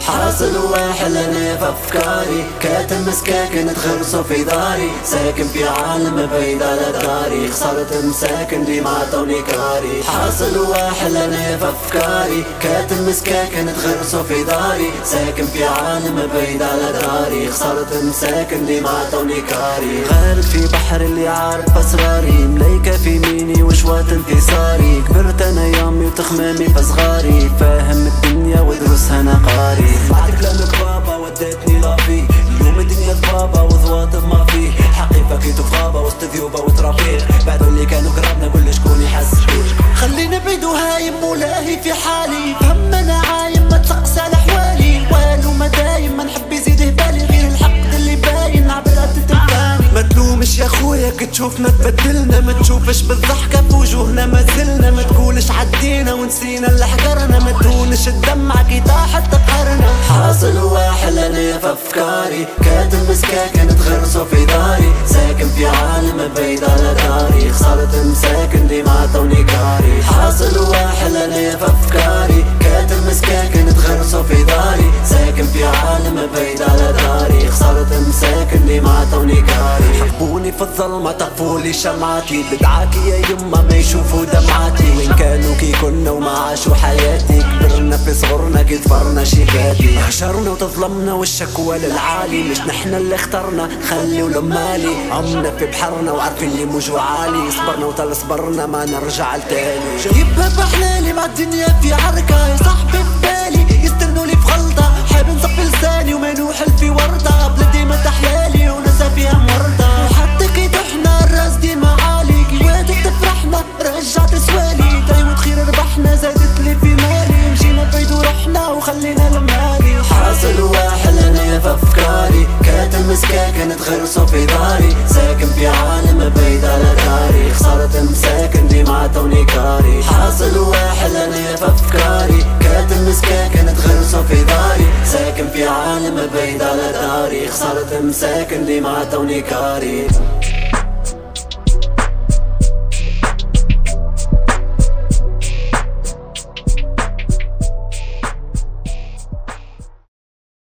حاصل واحلني في افكاري، كاتم مسكاكن تغرسوا في داري، ساكن في عالم بعيد على داري، خسرت مساكن دي ما عطوني كاري. حاصل واحلني في افكاري، كاتم مسكاكن تغرسوا في داري، ساكن في عالم بعيد على داري، خسرت مساكن دي ما عطوني كاري. غارق في بحر اللي عارف اسراري، ملايكة في يميني وشوات انتصاري، كبرت انا يومي وتخمامي في صغاري، فاهم الدنيا ودروسها انا قاري. بعد كلامك بابا وديتني لافي، اليوم الدنيا ضبابة وضواطب ما فيه، حقي فكيتو في غابة وسط ذيوبة وترافيق، بعدو اللي كانوا قرابنا كل شكون يحس بيه. خليني بعيد وهايم ولاهي في حالي، فهم انا عايم ما تسقسى لحوالي، والو ما دايم ما نحب يزيد بالي، غير الحق اللي باين عبرات تلفاني. ما تلومش يا خويا كتشوفنا تبدلنا، ما تشوفش بالضحكة في وجوهنا ما زلنا، ما تقولش عدينا ونسينا اللي حقرنا، ما تهونش الدمعة كي طاحت تقهرنا. حاصل واحلني في افكاري، كاتم مسكاكن تغرسوا في داري، ساكن في عالم بعيد على داري، خسرت مساكن دي ما عطوني كاري. حاصل واحلني في افكاري، كاتم مسكاكن تغرسوا في داري، ساكن في عالم بعيد على داري، خسرت مساكن دي ما عطوني كاري. حبوني في الظلمة طفولي شمعتي، بدعاكي يا يما ما يشوفوا دمعاتي، وين كانوا كي كنا وما عاشوا حياتي، كبرنا في صغرنا كي ضفرنا شيكاتي، هجرنا وتظلمنا والشكوى للعالي، مش نحنا اللي اخترنا خلي ولمالي، عمنا في بحرنا وعارفين اللي موجو عالي، صبرنا وطال صبرنا ما نرجع لتاني. جايبها بحلالي مع الدنيا في عركة، يا صاحبي في بالي يستنولي في غلطة، حاب نصفي لساني وما نوحل في وردة، بلادي ما تحلالي ونسى فيها مرضى، وحتى كي طحنا الراس ديما عالي، كي وادك تفرحنا رجعت سوالي، دايما خير ربحنا زادت لي في مالي، مشينا بعيد ورحنا وخلينا المالي. حاصل واحلني في افكاري، كاتم مسكاكن تغرسوا في داري، ساكن في عالم بعيد على داري، خسرت مساكن دي ما عطوني كاري. حاصل واحلني في افكاري، كاتم مسكاكن تغرسوا في داري، ساكن في عالم بعيد على داري، خسرت مساكن دي ما عطوني كاري.